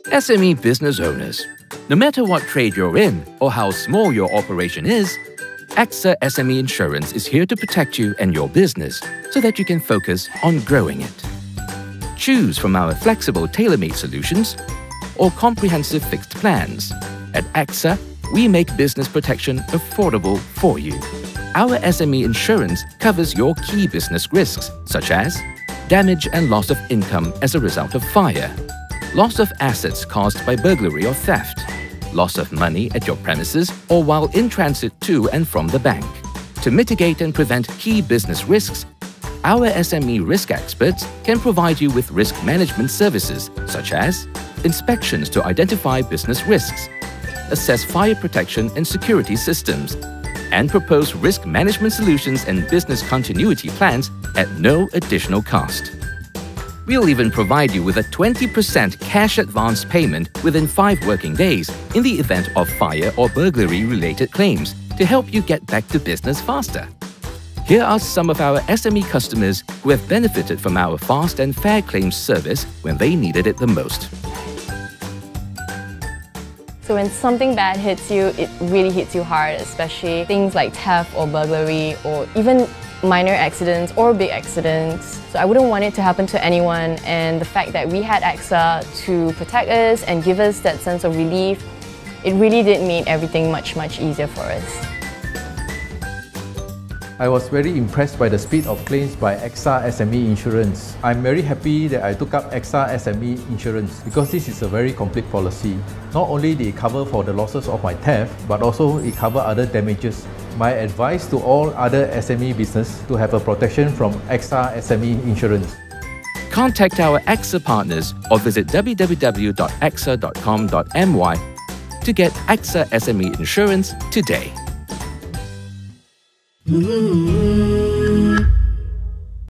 SME business owners, no matter what trade you're in or how small your operation is, AXA SME Insurance is here to protect you and your business so that you can focus on growing it. Choose from our flexible tailor-made solutions or comprehensive fixed plans. At AXA, we make business protection affordable for you. Our SME insurance covers your key business risks such as damage and loss of income as a result of fire, loss of assets caused by burglary or theft, loss of money at your premises or while in transit to and from the bank. To mitigate and prevent key business risks, our SME risk experts can provide you with risk management services such as inspections to identify business risks, assess fire protection and security systems, and propose risk management solutions and business continuity plans at no additional cost. We'll even provide you with a 20% cash advance payment within 5 working days in the event of fire or burglary-related claims to help you get back to business faster. Here are some of our SME customers who have benefited from our fast and fair claims service when they needed it the most. So when something bad hits you, it really hits you hard, especially things like theft or burglary or even minor accidents or big accidents. So I wouldn't want it to happen to anyone, and the fact that we had AXA to protect us and give us that sense of relief, it really did make everything much easier for us. I was very impressed by the speed of claims by AXA SME Insurance. I'm very happy that I took up AXA SME Insurance because this is a very complete policy. Not only did it cover for the losses of my theft, but also it covers other damages. My advice to all other SME business to have a protection from AXA SME Insurance. Contact our AXA partners or visit www.axa.com.my to get AXA SME Insurance today.